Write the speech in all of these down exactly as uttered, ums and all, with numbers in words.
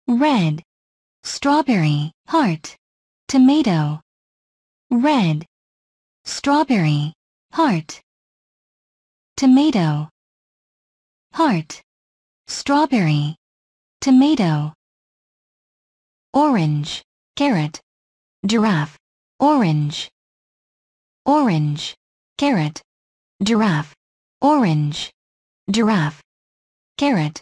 red, strawberry, heart, tomato, red, strawberry, heart, tomato, heart, strawberry, tomato, orange, carrot, giraffe, orange, orange, carrot, giraffe, orange, giraffe, carrot,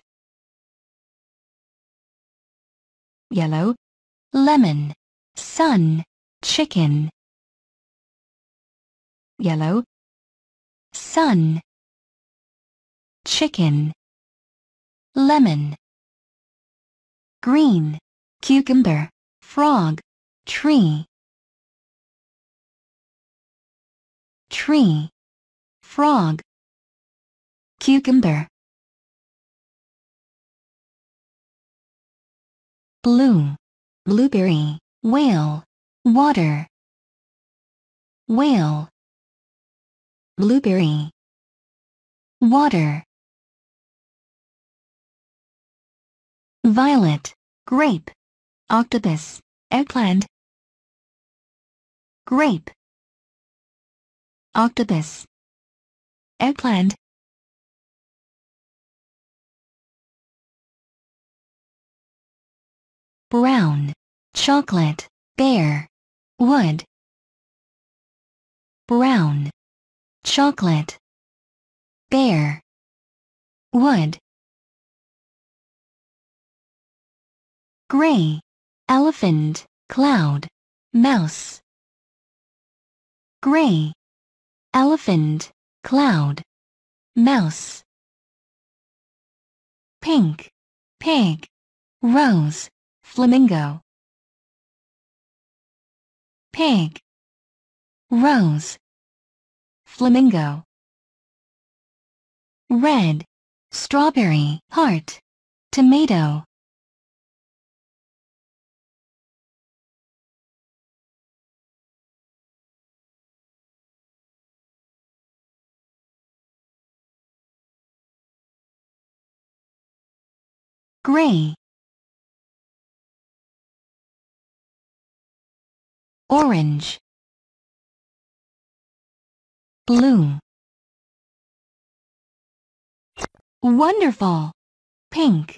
yellow, lemon, sun, chicken, yellow, sun, chicken, lemon, green, cucumber, frog, tree, tree, frog, cucumber, blue, blueberry, whale, water, whale, blueberry, water, violet, grape, octopus, eggplant, grape, octopus, eggplant, brown, chocolate, bear, wood, brown, chocolate, bear, wood, gray, elephant, cloud, mouse, gray, elephant, cloud, mouse, pink, pig, rose, flamingo, pig, rose, flamingo, red, strawberry, heart, tomato, gray, orange, blue, wonderful, pink,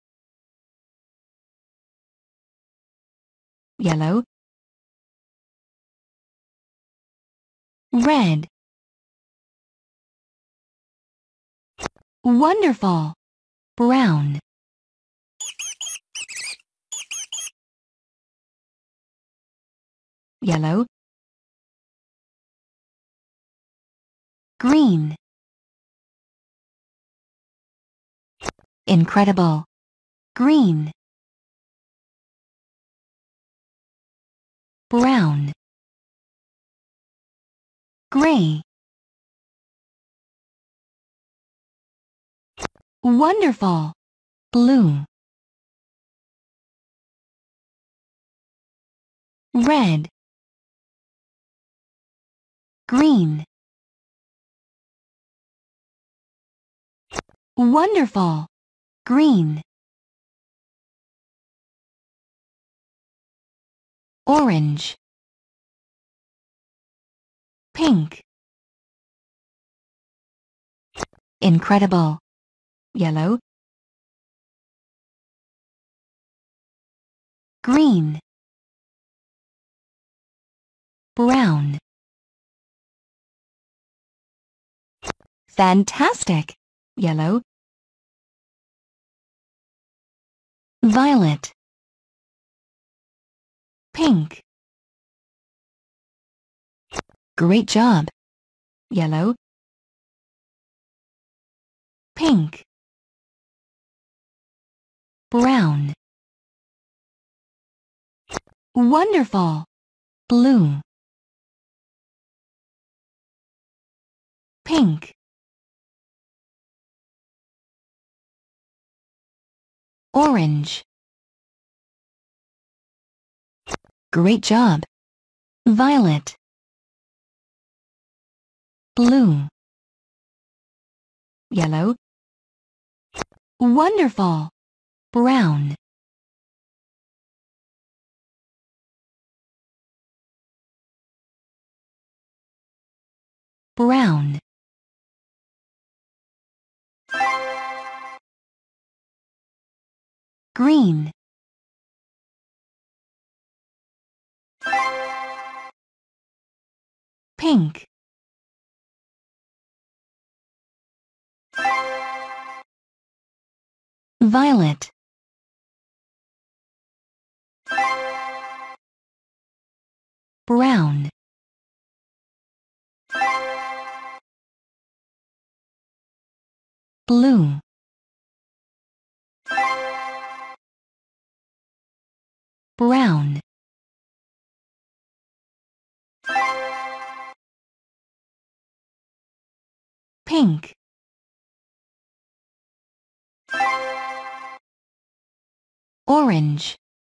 yellow, red, wonderful, brown, yellow, green, incredible, green, brown, gray, wonderful, blue, red, green, wonderful, green, orange, pink, incredible, yellow, green, brown, fantastic, yellow, violet, pink, great job, yellow, pink, brown, wonderful, blue, pink, orange, great job, violet, blue, yellow, wonderful, brown. brown, green, pink, violet, brown, blue, brown, pink, orange,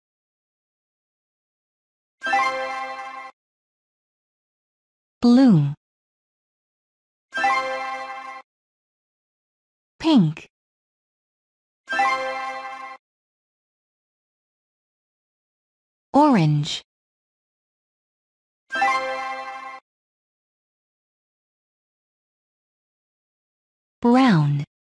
blue, pink, orange, brown.